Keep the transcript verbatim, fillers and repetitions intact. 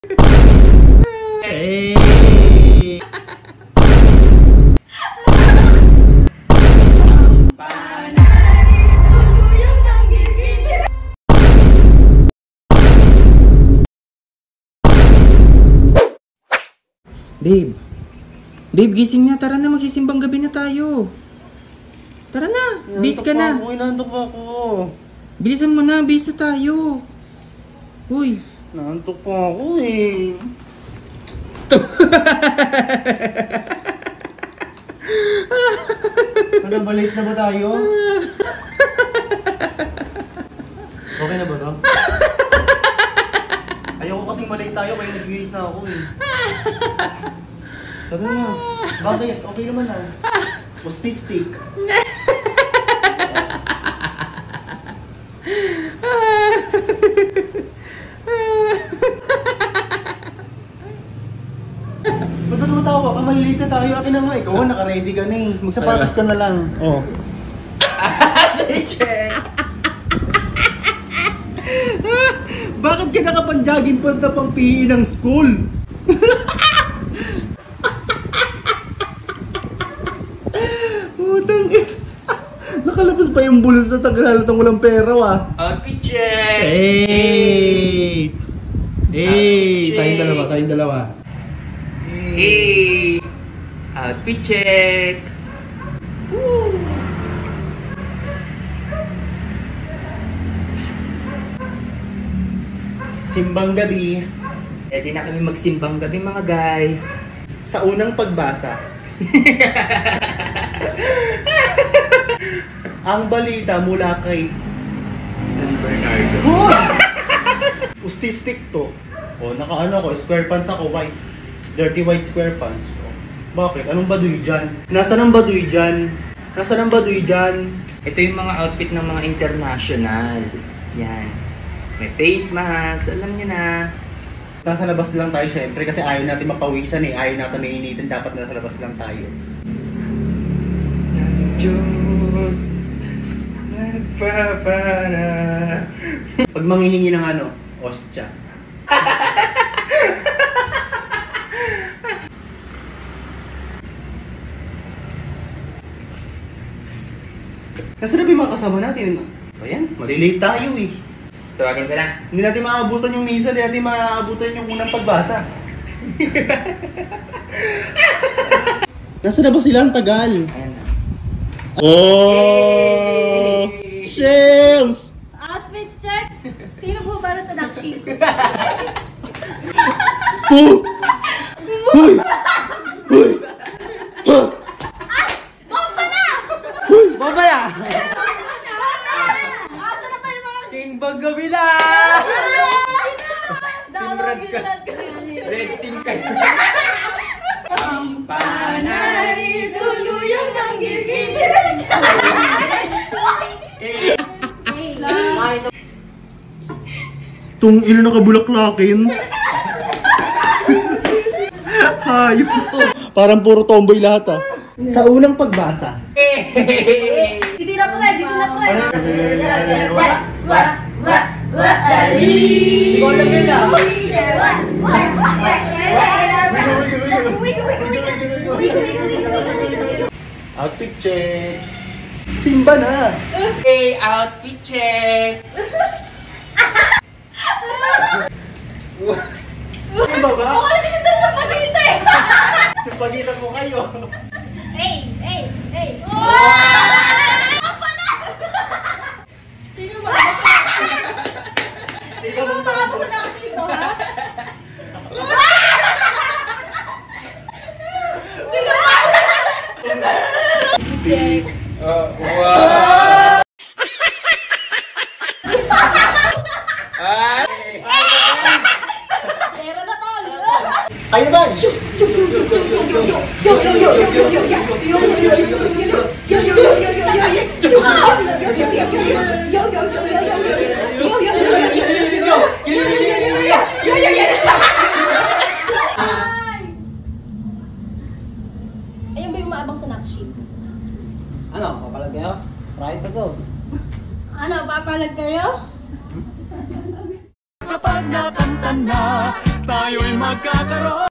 Hey! Babe, babe, gising na. Tara na, magsisimbang gabi na tayo. Tara na, bis ka na. Inantok pa ako. Bilisan mo na, bis na tayo. Uy. Nantok pa ako eh. Ano ba, late na ba tayo? Okay na ba to? Ayoko kasing malate tayo kaya nag-release na ako eh. Tara na. Bakit? Okay naman na. Autistic. Ba't ba tumatawa ka? Malilate na tayo. Akin na nga. Ikaw naka-ready ka na eh. Magsapatos ka na lang. Oh. Bakit ka nakapang-jogging pants na pang P E ng school? Putang ina. Nakalabas pa yung bulos na taghalatang walang pera ah. Outfit check! Hey! Hey! Tayong dalawa, tayong dalawa. Hey! Outfit check! Woo! Simbang Gabi. Ready na kami magsimbang gabi mga guys. Sa unang pagbasa. Ang balita mula kay San Bernardo. Autistic to. O, naka-ano ako, square pants ako, white. Dirty white square pants. O, bakit? Anong baduy dyan? Nasaan ang baduy dyan? Nasaan ang baduy dyan? Ito yung mga outfit ng mga international. Yan. May face mask, alam niyo na. Nasa labas lang tayo syempre kasi ayaw natin mapawisan eh. Ayaw natin mainitin, dapat nasa labas lang tayo. Diyos nagpapara. Pag manghihingi ng ano, ostya. Nasaan na ba yung mga kasama natin? Ayan, malilate tayo eh. Tawagin ko na. Hindi natin maaabutan yung misa, hindi natin maaabutan yung unang pagbasa. Nasaan na ba sila? Ang tagal. Ayan na. Oh! Hey! Shams! Outfit check! Sino po para sa nakshi? Puh! Huy! Huy! Huh! Bomba na! Huy! Babaya! Asa na pa yung mga... Simbang gabi na! Dalawang Team red ka. ginunod ko. Red team kayo. Ang panay, tuluyang nang gigil. Tung ino nakabulaklakin. Hayop ito. Parang puro tomboy lahat ah. Sa unang pagbasa. Dito na pala, dito na pala. Wa, wa, wa, wa, ali. Ikaw alam yun ah. Wa, wa, wa, wa. Wiggle, wiggle, wiggle. Wiggle, wiggle, wiggle, wiggle, wiggle. Outfit check. Simba na. Hey, outfit check! Simba ba? Ako na dito sa pagita eh. Sa pagitan mo kayo. Hey, hey, hey. Wow! Pala! Sino ba? Sino Sino bang ba tao? ako nakshi ko, ha? Sino ba? Big. Oh, wow! Ay! Pera na tol! Ay naman! Ayun ba yung maabang sa nakshi? Ano, papalag kayo? Right to go. Ano, papalag kayo? Kapag nakanta na, tayo'y magkakaroon.